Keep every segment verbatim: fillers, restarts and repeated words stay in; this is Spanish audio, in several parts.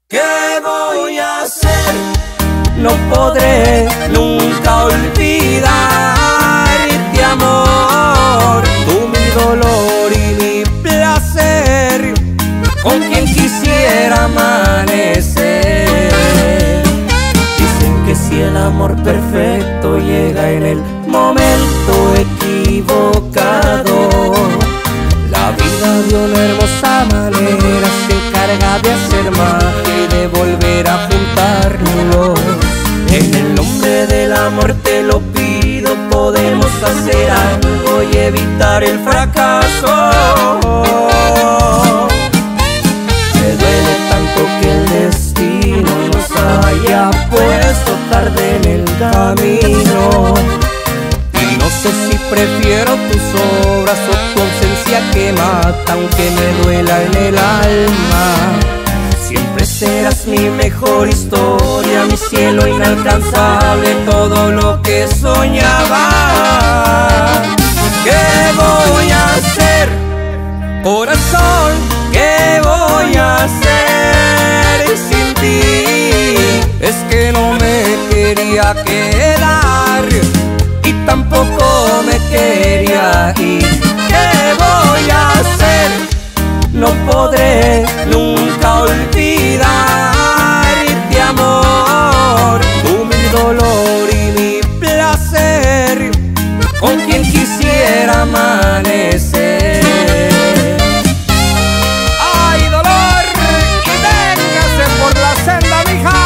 ¿Qué voy a hacer? No podré nunca olvidarte, amor. Tú mi dolor y mi placer, con quien quisiera amanecer. Dicen que si el amor perfecto llega en el momento equivocado, la vida de una hermosa manera se encarga de hacer magia y de volver a juntarnos. En el nombre del amor te lo pido, podemos hacer algo y evitar el fracaso. Me duele tanto que el destino nos haya puesto tarde en el camino, y no sé si prefiero tus obras o tu ausencia que mata, aunque me duela en el alma. Siempre serás mi mejor historia, mi cielo inalcanzable, todo lo que soñaba. ¿Qué voy a hacer, corazón? ¿Qué voy a hacer sin ti? Es que no me quería quedar y tampoco me quería ir. ¿Qué voy a hacer? No podré nunca olvidarte, amor. Tú mi dolor y mi placer, con quien quisiera amanecer. ¡Ay, dolor! Y véngase por la senda, mija.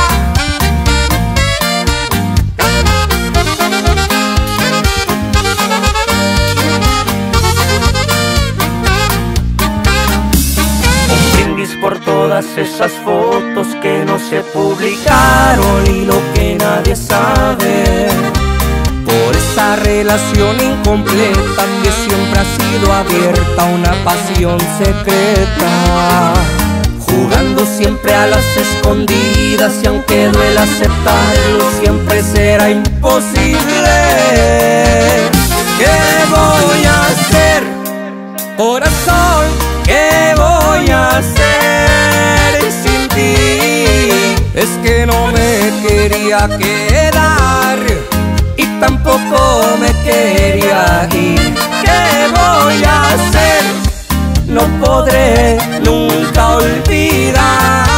Por todas esas fotos que no se publicaron y lo que nadie sabe, por esa relación incompleta que siempre ha sido abierta, una pasión secreta, jugando siempre a las escondidas, y aunque duela aceptarlo siempre será imposible. ¿Qué voy a hacer, corazón? ¿Qué voy a hacer sin ti? Es que no me quería quedar y tampoco me quería ir. ¿Qué voy a hacer? No podré nunca olvidar